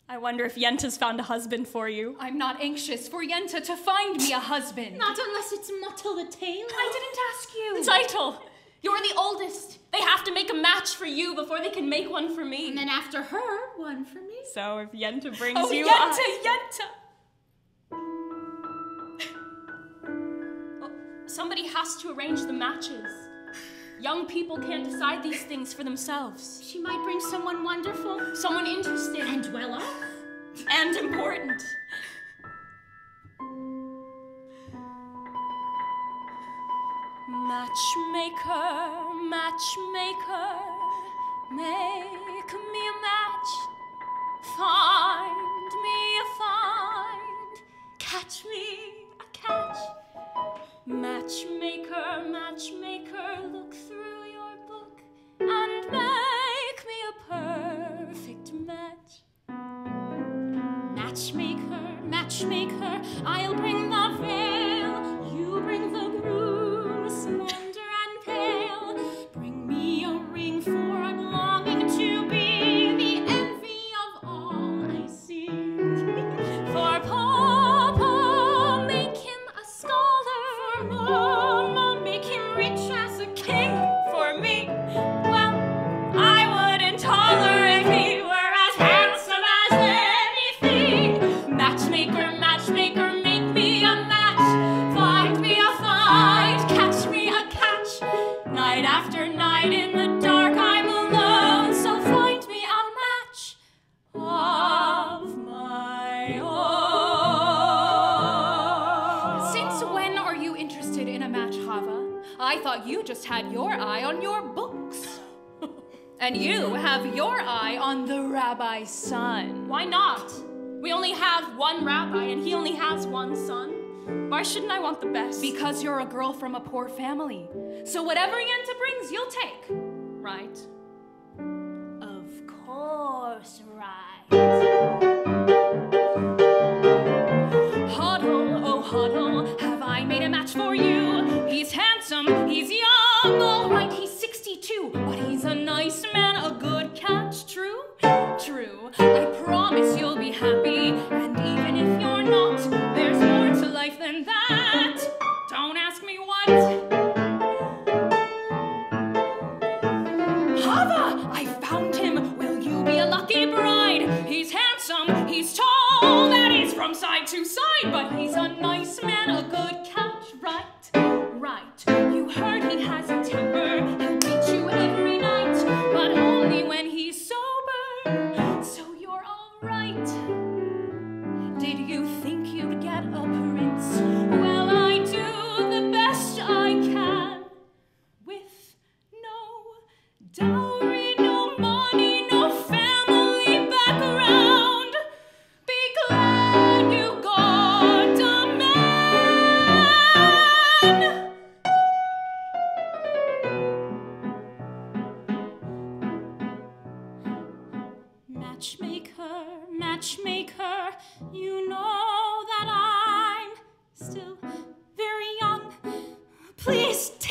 I wonder if Yente's found a husband for you. I'm not anxious for Yente to find me a husband. Not unless it's Muttle the Tailor. I didn't ask you. Tzeitel, you're the oldest. They have to make a match for you before they can make one for me. And then after her, one for me. So if Yente brings you... Yente! Oh, somebody has to arrange the matches. Young people can't decide these things for themselves. She might bring someone wonderful. Someone interested. And well off. And important. Matchmaker, matchmaker, make me a match. Find me a find. Catch me a catch. Matchmaker, matchmaker, look through your book and make me a perfect match. Matchmaker, matchmaker, I'll bring the veil. You bring the groom, slender and pale. Bring me a ring, for I'm longing to be the envy of all I see. For Papa, make him a scholar. For Mama, make him rich as a king. For me, well, I wouldn't holler if he were as handsome as anything. Matchmaker, matchmaker, make me a match. Find me a find, catch me a catch. Night after night in the dark I'm alone, so find me a match of my own. Since when are you interested in a match, Chava? I thought you just had your eye on your books. And you have your eye on the rabbi's son. Why not? We only have one rabbi and he only has one son. Why shouldn't I want the best? Because you're a girl from a poor family. So whatever Yente brings, you'll take. Right? Of course, right. Hodel, oh Hodel, have I made a match for you? He's handsome, he's young, all right, he's 62, but he's a nice man, a good catch, true? True, I promise you'll be happy, and even if you're not, there's more to life than that. Don't ask me what. Chava, I found him, will you be a lucky bride? He's handsome, he's tall, that is from side to side, but he's a nice man, a good catch, right? Right, you heard he has a temper, he'll beat you every night, but only when he's sober, so you're all right. Did you think you'd get a prince? Well, I do the best I can, with no dowry, no money, no family background. Be glad you got a man. Matchmaker, matchmaker, you know that I'm still very young. Please